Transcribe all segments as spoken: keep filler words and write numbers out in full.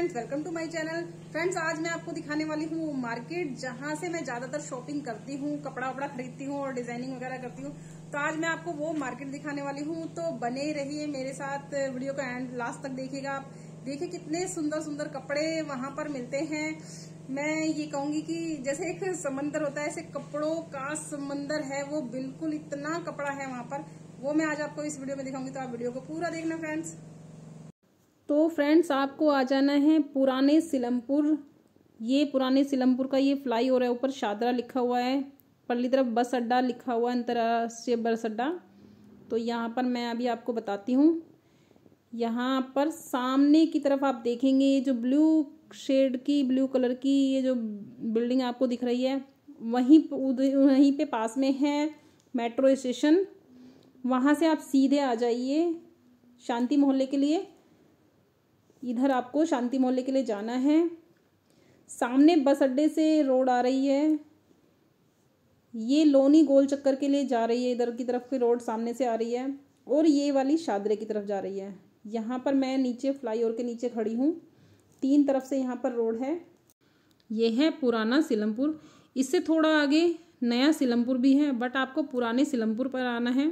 Friends, welcome to my channel. Friends, आज मैं आपको दिखाने वाली हूँ मार्केट, जहाँ से मैं ज्यादातर शॉपिंग करती हूँ, कपड़ा वपड़ा खरीदती हूँ और डिजाइनिंग वगैरह करती हूँ। तो आज मैं आपको वो मार्केट दिखाने वाली हूँ, तो बने रहिए मेरे साथ, वीडियो का एंड लास्ट तक देखिएगा। आप देखिए कितने सुंदर सुंदर कपड़े वहां पर मिलते हैं। मैं ये कहूंगी कि जैसे एक समंदर होता है, ऐसे कपड़ों का समंदर है वो, बिल्कुल इतना कपड़ा है वहां पर। वो मैं आज आपको इस वीडियो में दिखाऊंगी, तो आप वीडियो को पूरा देखना फ्रेंड्स। तो फ्रेंड्स, आपको आ जाना है पुराने सिलमपुर। ये पुराने सिलमपुर का ये फ्लाई ओवर है, ऊपर शादरा लिखा हुआ है, परली तरफ बस अड्डा लिखा हुआ है, अंतर्राष्ट्रीय बस अड्डा। तो यहाँ पर मैं अभी आपको बताती हूँ। यहाँ पर सामने की तरफ आप देखेंगे, ये जो ब्लू शेड की, ब्लू कलर की ये जो बिल्डिंग आपको दिख रही है, वहीं वहीं पे पास में है मेट्रो स्टेशन। वहाँ से आप सीधे आ जाइए शांति मोहल्ले के लिए। इधर आपको शांति मोहल्ले के लिए जाना है। सामने बस अड्डे से रोड आ रही है, ये लोनी गोल चक्कर के लिए जा रही है, इधर की तरफ की रोड सामने से आ रही है, और ये वाली शादरे की तरफ जा रही है। यहाँ पर मैं नीचे फ्लाईओवर के नीचे खड़ी हूँ, तीन तरफ से यहाँ पर रोड है। ये है पुराना सिलमपुर। इससे थोड़ा आगे नया सिलमपुर भी है, बट आपको पुराने सिलमपुर पर आना है।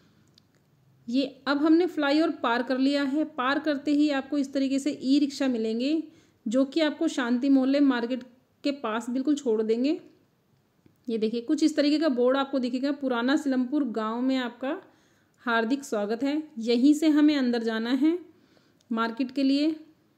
ये अब हमने फ्लाईओवर पार कर लिया है। पार करते ही आपको इस तरीके से ई रिक्शा मिलेंगे, जो कि आपको शांति मोहल्ले मार्केट के पास बिल्कुल छोड़ देंगे। ये देखिए, कुछ इस तरीके का बोर्ड आपको दिखेगा, पुराना सिलमपुर गांव में आपका हार्दिक स्वागत है। यहीं से हमें अंदर जाना है मार्केट के लिए।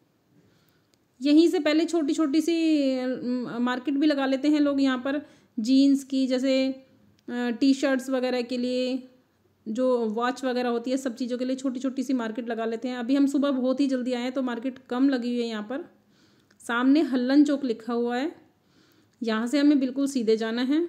यहीं से पहले छोटी छोटी सी मार्केट भी लगा लेते हैं लोग यहाँ पर, जीन्स की, जैसे टी शर्ट्स वगैरह के लिए, जो वॉच वगैरह होती है, सब चीज़ों के लिए छोटी छोटी सी मार्केट लगा लेते हैं। अभी हम सुबह बहुत ही जल्दी आए हैं, तो मार्केट कम लगी हुई है यहाँ पर। सामने हल्लन चौक लिखा हुआ है, यहाँ से हमें बिल्कुल सीधे जाना है।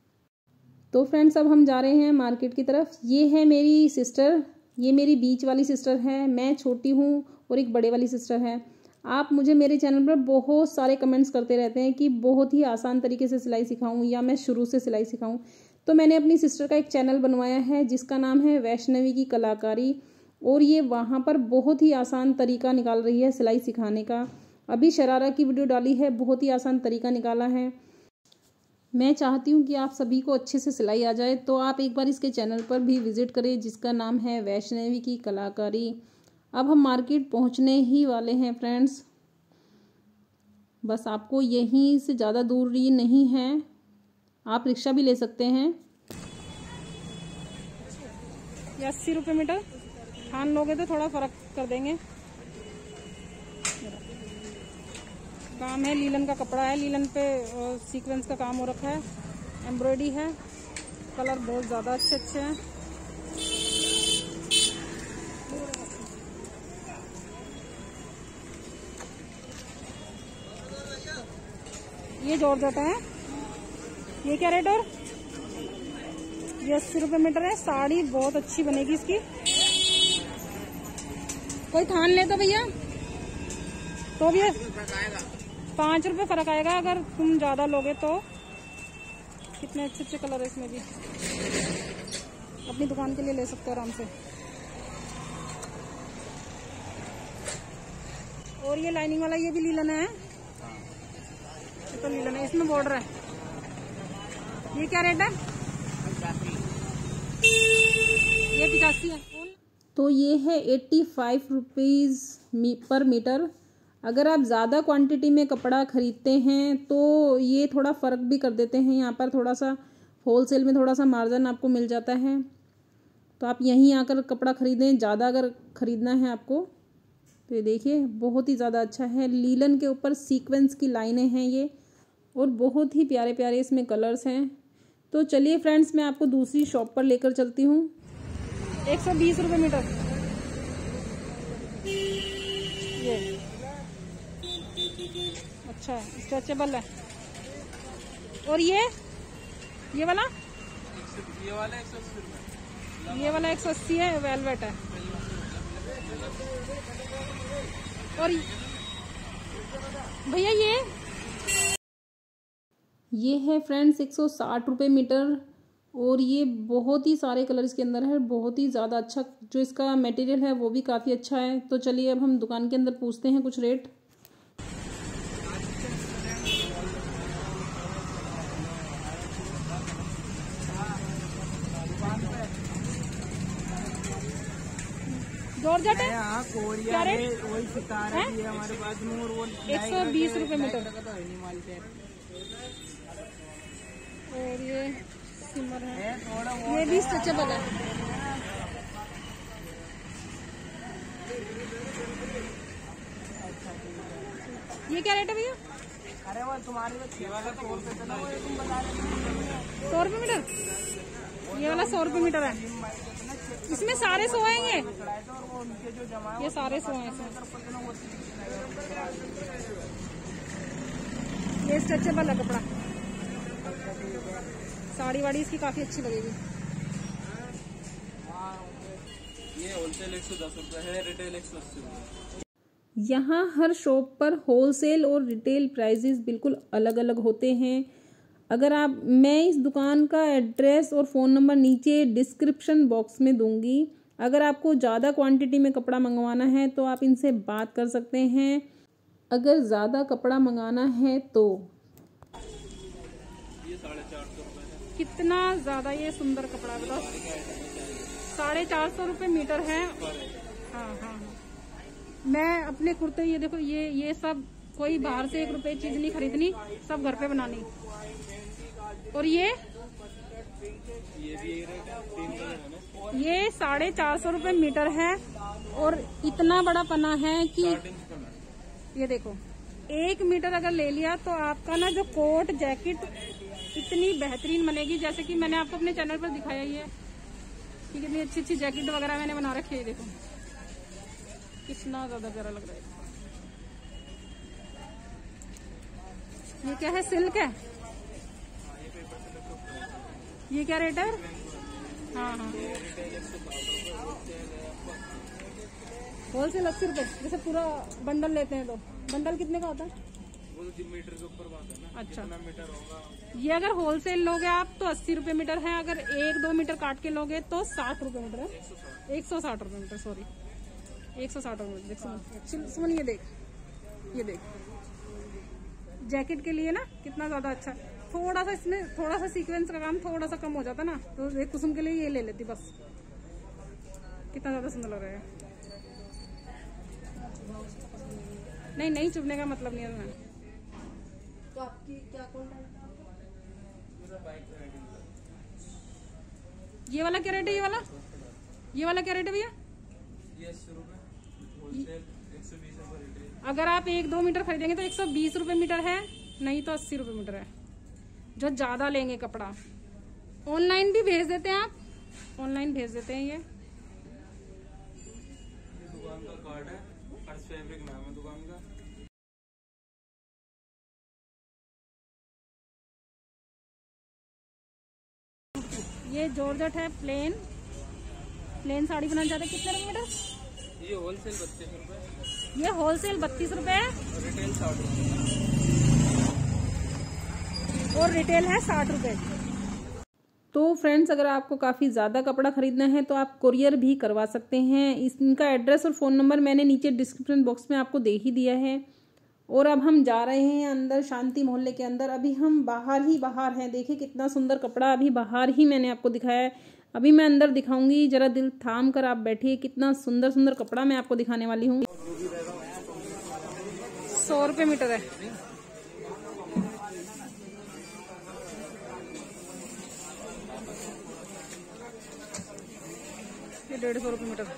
तो फ्रेंड्स, अब हम जा रहे हैं मार्केट की तरफ। ये है मेरी सिस्टर, ये मेरी बीच वाली सिस्टर है, मैं छोटी हूँ, और एक बड़े वाली सिस्टर है। आप मुझे मेरे चैनल पर बहुत सारे कमेंट्स करते रहते हैं कि बहुत ही आसान तरीके से सिलाई सिखाऊं या मैं शुरू से सिलाई सिखाऊं। तो मैंने अपनी सिस्टर का एक चैनल बनवाया है, जिसका नाम है वैष्णवी की कलाकारी, और ये वहाँ पर बहुत ही आसान तरीका निकाल रही है सिलाई सिखाने का। अभी शरारा की वीडियो डाली है, बहुत ही आसान तरीका निकाला है। मैं चाहती हूँ कि आप सभी को अच्छे से सिलाई आ जाए, तो आप एक बार इसके चैनल पर भी विजिट करें, जिसका नाम है वैष्णवी की कलाकारी। अब हम मार्केट पहुँचने ही वाले हैं फ्रेंड्स, बस आपको यहीं से ज़्यादा दूरी नहीं है, आप रिक्शा भी ले सकते हैं। ये अस्सी रुपये मीटर, खान लोगे तो थोड़ा फर्क कर देंगे। काम है, लीलन का कपड़ा है, लीलन पे सीक्वेंस का काम हो रखा है, एम्ब्रॉयडरी है, कलर बहुत ज़्यादा अच्छे अच्छे हैं। ये जॉर्जेट है, ये क्या रेट? और ये अस्सी रुपये मीटर है। साड़ी बहुत अच्छी बनेगी इसकी। कोई थान ले तो भैया, तो भी पाँच रुपये फर्क आएगा अगर तुम ज्यादा लोगे तो। कितने अच्छे अच्छे कलर है इसमें भी, अपनी दुकान के लिए ले सकते हो आराम से। और ये लाइनिंग वाला, ये भी लीलन है, ये तो लीलन है, इसमें बॉर्डर है। ये क्या रेट है? ये पचासी है। तो ये है eighty five rupees per metre. अगर आप ज़्यादा क्वांटिटी में कपड़ा खरीदते हैं तो ये थोड़ा फ़र्क भी कर देते हैं, यहाँ पर थोड़ा सा होलसेल में थोड़ा सा मार्जिन आपको मिल जाता है। तो आप यहीं आकर कपड़ा खरीदें, ज़्यादा अगर ख़रीदना है आपको। तो ये देखिए, बहुत ही ज़्यादा अच्छा है, लीलन के ऊपर सीक्वेंस की लाइनें हैं ये, और बहुत ही प्यारे प्यारे इसमें कलर्स हैं। तो चलिए फ्रेंड्स, मैं आपको दूसरी शॉप पर लेकर चलती हूँ। एक सौ बीस रुपये मीटर ये, अच्छा है, स्ट्रेचेबल है। और ये ये वाला ये वाला एक सौ अस्सी ये वाला एक सौ अस्सी है, वेलवेट है। और भैया ये ये है फ्रेंड्स एक सौ साठ रुपये मीटर, और ये बहुत ही सारे कलर इसके अंदर है, बहुत ही ज़्यादा अच्छा जो इसका मटेरियल है वो भी काफ़ी अच्छा है। तो चलिए अब हम दुकान के अंदर पूछते हैं कुछ रेट। जॉर्जेट है, हाँ, कोरिया क्या रेट? है, वही सितारा है? भी है हमारे पास में, और वो एक सौ बीस रुपए मीटर। तो है नहीं माल के। और ये सिमर है, है थोड़ा वो ये भी स्ट्रेचेबल है। ये क्या रेट है भैया? अरे वो तुम्हारी वाला सौ रुपए चला, वो तुम बता रहे सौ रुपए मीटर, ये वाला सौ रुपए मीटर है। इसमें सारे सौ आएंगे, ये सारे सौ हैं इसमें। ये स्ट्रेचेबल है कपड़ा, साड़ी वाड़ी इसकी काफी अच्छी लगेगी। ये होलसेल एक सौ दस रुपए है, रिटेल एक सौ अस्सी रुपए। यहाँ हर शॉप पर होलसेल और रिटेल प्राइजेस बिल्कुल अलग अलग होते हैं। अगर आप मैं इस दुकान का एड्रेस और फ़ोन नंबर नीचे डिस्क्रिप्शन बॉक्स में दूंगी। अगर आपको ज़्यादा क्वांटिटी में कपड़ा मंगवाना है तो आप इनसे बात कर सकते हैं। अगर ज़्यादा कपड़ा मंगाना है तो ये साढ़े चार सौ रुपए। कितना ज्यादा ये सुंदर कपड़ा है, बताओ। साढ़े चार सौ रुपये मीटर है। हाँ हाँ हाँ। मैं अपने कुर्ते, ये देखो, ये ये सब कोई बाहर से एक रुपए चीज नहीं खरीदनी, सब घर पे बनानी। और ये ये भी यही रेट है, तीन कलर है ना। ये साढ़े चार सौ रुपये मीटर है और इतना बड़ा पना है कि ये देखो, एक मीटर अगर ले लिया तो आपका ना जो कोट जैकेट इतनी बेहतरीन बनेगी। जैसे कि मैंने आपको अपने चैनल पर दिखाया ही है कि कितनी अच्छी अच्छी जैकेट वगैरह मैंने बना रखी है। देखो कितना ज्यादा प्यारा लग रहा है। ये क्या है, सिल्क है। ये क्या रेट है? हाँ हाँ, होलसेल अस्सी रुपए। जैसे पूरा बंडल लेते हैं तो बंडल कितने का होता है? वो तो मीटर के ऊपर बात है ना। अच्छा, कितना मीटर होगा। ये अगर होलसेल लोगे आप तो अस्सी रुपए मीटर है। अगर एक दो मीटर काट के लोगे तो साठ रुपए मीटर है। एक सौ साठ रुपए मीटर, सॉरी, एक सौ साठ रुपए मीटर। देख सुमन, ये देख, ये देख, जैकेट के लिए ना कितना ज्यादा अच्छा। थोड़ा सा इसमें थोड़ा सा सीक्वेंस का काम थोड़ा सा कम हो जाता ना, तो एक कुसुम के लिए ये ले लेती बस। कितना ज्यादा सुंदर लग रहा है। नहीं नहीं, चुभने का मतलब नहीं है ना। तो आपकी क्या कॉन्टैक्ट? ये वाला क्या रेट है? ये वाला ये वाला क्या रेट है भैया? अगर आप एक दो मीटर खरीदेंगे तो एक सौ बीस रुपए मीटर है, नहीं तो अस्सी रुपए मीटर है। जो ज्यादा लेंगे कपड़ा, ऑनलाइन भी भेज देते हैं आप, ऑनलाइन भेज देते हैं। ये दुकान का कार्ड है, हर्ष फैब्रिक नाम है दुकान का। ये जॉर्जेट है, प्लेन प्लेन साड़ी बनाना चाहते हैं। कितने रुपए मीटर? ये होलसेल बत्तीस रुपए, ये होलसेल बत्तीस रुपए है रिटेल साठ रुपए और रिटेल है साठ रुपए। तो फ्रेंड्स, अगर आपको काफ़ी ज़्यादा कपड़ा खरीदना है तो आप कुरियर भी करवा सकते हैं। इनका एड्रेस और फ़ोन नंबर मैंने नीचे डिस्क्रिप्शन बॉक्स में आपको दे ही दिया है। और अब हम जा रहे हैं अंदर, शांति मोहल्ले के अंदर। अभी हम बाहर ही बाहर हैं। देखिए कितना सुंदर कपड़ा अभी बाहर ही मैंने आपको दिखाया है। अभी मैं अंदर दिखाऊंगी, जरा दिल थाम कर आप बैठिए। कितना सुंदर सुंदर कपड़ा मैं आपको दिखाने वाली हूँ। सौ रुपये मीटर है। ये डेढ़ सौ रुपये मीटर।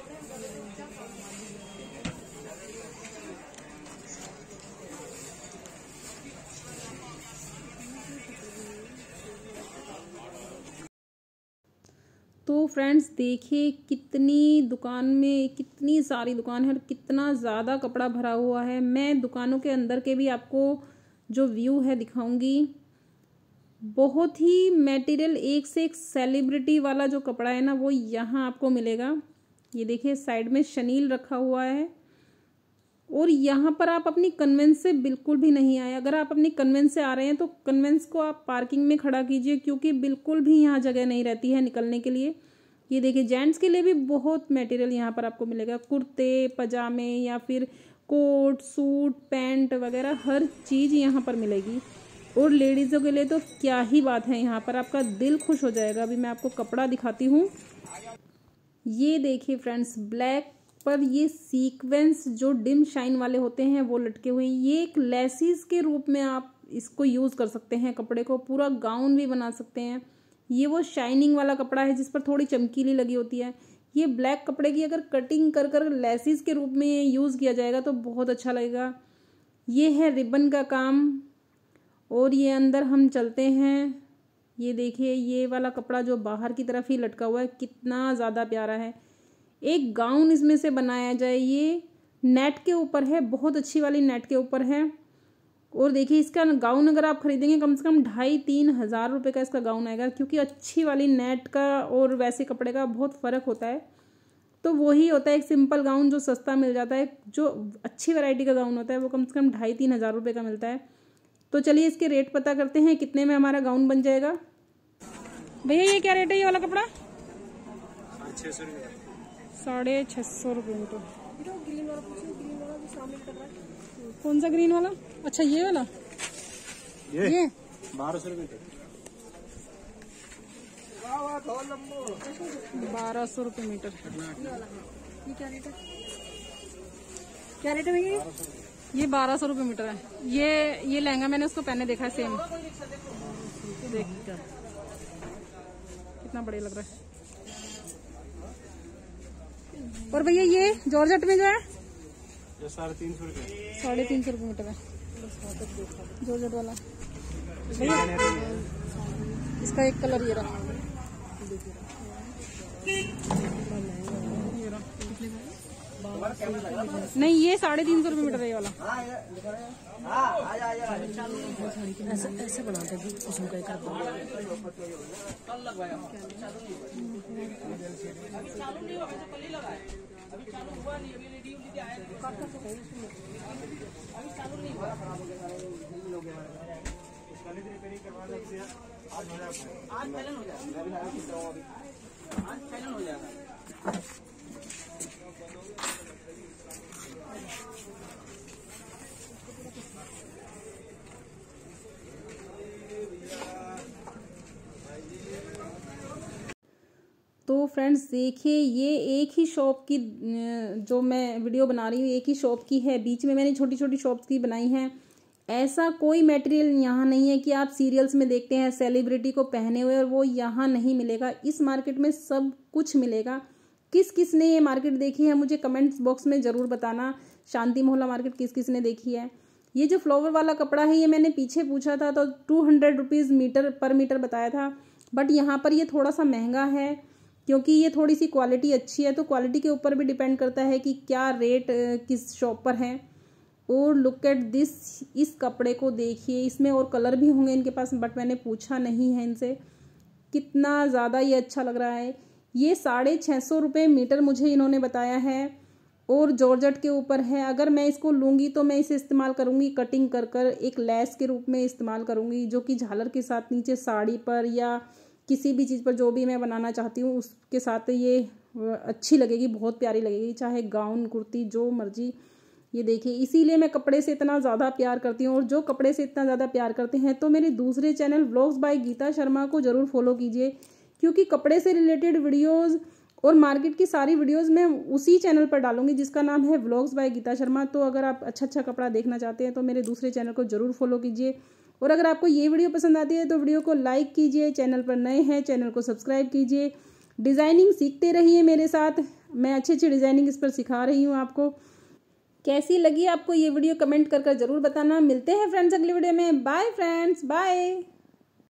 तो फ्रेंड्स देखिए कितनी दुकान में कितनी सारी दुकान है और कितना ज़्यादा कपड़ा भरा हुआ है। मैं दुकानों के अंदर के भी आपको जो व्यू है दिखाऊंगी। बहुत ही मटेरियल, एक से एक सेलिब्रिटी वाला जो कपड़ा है ना वो यहाँ आपको मिलेगा। ये देखिए साइड में शनील रखा हुआ है। और यहाँ पर आप अपनी कन्वेंस से बिल्कुल भी नहीं आए। अगर आप अपनी कन्वेंस से आ रहे हैं तो कन्वेंस को आप पार्किंग में खड़ा कीजिए, क्योंकि बिल्कुल भी यहाँ जगह नहीं रहती है निकलने के लिए। ये देखिए जेंट्स के लिए भी बहुत मटेरियल यहाँ पर आपको मिलेगा। कुर्ते पजामे या फिर कोट सूट पैंट वगैरह हर चीज़ यहाँ पर मिलेगी। और लेडीज़ों के लिए तो क्या ही बात है, यहाँ पर आपका दिल खुश हो जाएगा। अभी मैं आपको कपड़ा दिखाती हूँ। ये देखिए फ्रेंड्स, ब्लैक पर ये सीक्वेंस जो डिम शाइन वाले होते हैं वो लटके हुए, ये एक लेसिस के रूप में आप इसको यूज़ कर सकते हैं। कपड़े को पूरा गाउन भी बना सकते हैं। ये वो शाइनिंग वाला कपड़ा है जिस पर थोड़ी चमकीली लगी होती है। ये ब्लैक कपड़े की अगर कटिंग कर कर लेसिस के रूप में यूज़ किया जाएगा तो बहुत अच्छा लगेगा। ये है रिबन का काम। और ये अंदर हम चलते हैं, ये देखिए ये वाला कपड़ा जो बाहर की तरफ ही लटका हुआ है कितना ज़्यादा प्यारा है। एक गाउन इसमें से बनाया जाए, ये नेट के ऊपर है, बहुत अच्छी वाली नेट के ऊपर है। और देखिए इसका गाउन अगर आप खरीदेंगे कम से कम ढाई तीन हज़ार रुपये का इसका गाउन आएगा, क्योंकि अच्छी वाली नेट का और वैसे कपड़े का बहुत फ़र्क होता है। तो वही होता है एक सिंपल गाउन जो सस्ता मिल जाता है, जो अच्छी वैरायटी का गाउन होता है वो कम से कम ढाई तीन हज़ार रुपये का मिलता है। तो चलिए इसके रेट पता करते हैं कितने में हमारा गाउन बन जाएगा। भैया ये क्या रेट है ये वाला कपड़ा? छः सौ रुपये साढ़े छः सौ रुपये मीटर। कौन सा ग्रीन वाला? अच्छा ये वाला, ये, ये? बारह सौ रुपये बारह सौ रुपये मीटर। ये क्या रेट है? क्या रेट है भैया? ये बारह सौ रुपये मीटर है। ये ये लहंगा मैंने उसको पहने देखा है सेम, देख कितना बढ़िया लग रहा है। और भैया ये जॉर्जेट में जो है ये साढ़े तीन सौ रुपये साढ़े तीन सौ रुपये मीटर है जॉर्जेट वाला। भैया इसका एक कलर ये रहा, नहीं ये साढ़े तीन सौ रुपये मीटर है ये वाला। ऐसे ऐसे बनाते हैं उसमें कहीं कर तो फ्रेंड्स देखिए ये एक ही शॉप की जो मैं वीडियो बना रही हूँ एक ही शॉप की है, बीच में मैंने छोटी छोटी शॉप्स की बनाई हैं। ऐसा कोई मटेरियल यहाँ नहीं है कि आप सीरियल्स में देखते हैं सेलिब्रिटी को पहने हुए और वो यहाँ नहीं मिलेगा। इस मार्केट में सब कुछ मिलेगा। किस किस ने ये मार्केट देखी है मुझे कमेंट्स बॉक्स में ज़रूर बताना। शांति मोहल्ला मार्केट किस किस ने देखी है। ये जो फ्लावर वाला कपड़ा है ये मैंने पीछे पूछा था तो two hundred rupees metre per metre बताया था, बट यहाँ पर ये थोड़ा सा महंगा है क्योंकि ये थोड़ी सी क्वालिटी अच्छी है। तो क्वालिटी के ऊपर भी डिपेंड करता है कि क्या रेट किस शॉप पर है। और लुक एट दिस, इस कपड़े को देखिए, इसमें और कलर भी होंगे इनके पास बट मैंने पूछा नहीं है इनसे। कितना ज़्यादा ये अच्छा लग रहा है। ये साढ़े छः सौ रुपये मीटर मुझे इन्होंने बताया है और जॉर्जेट के ऊपर है। अगर मैं इसको लूँगी तो मैं इसे इस्तेमाल करूँगी कटिंग कर कर एक लेस के रूप में इस्तेमाल करूँगी, जो कि झालर के साथ नीचे साड़ी पर या किसी भी चीज़ पर जो भी मैं बनाना चाहती हूँ उसके साथ ये अच्छी लगेगी, बहुत प्यारी लगेगी, चाहे गाउन कुर्ती जो मर्जी। ये देखिए इसीलिए मैं कपड़े से इतना ज़्यादा प्यार करती हूँ। और जो कपड़े से इतना ज़्यादा प्यार करते हैं तो मेरे दूसरे channel vlogs by Geeta Sharma को ज़रूर फॉलो कीजिए, क्योंकि कपड़े से रिलेटेड वीडियोज़ और मार्केट की सारी वीडियोज़ मैं उसी चैनल पर डालूंगी जिसका नाम है व्लॉग्स बाय गीता शर्मा। तो अगर आप अच्छा अच्छा कपड़ा देखना चाहते हैं तो मेरे दूसरे चैनल को ज़रूर फॉलो कीजिए। और अगर आपको ये वीडियो पसंद आती है तो वीडियो को लाइक कीजिए, चैनल पर नए हैं चैनल को सब्सक्राइब कीजिए, डिज़ाइनिंग सीखते रहिए मेरे साथ। मैं अच्छी अच्छी डिज़ाइनिंग इस पर सिखा रही हूँ आपको। कैसी लगी आपको ये वीडियो कमेंट कर कर ज़रूर बताना। मिलते हैं फ्रेंड्स अगली वीडियो में। Bye friends, bye.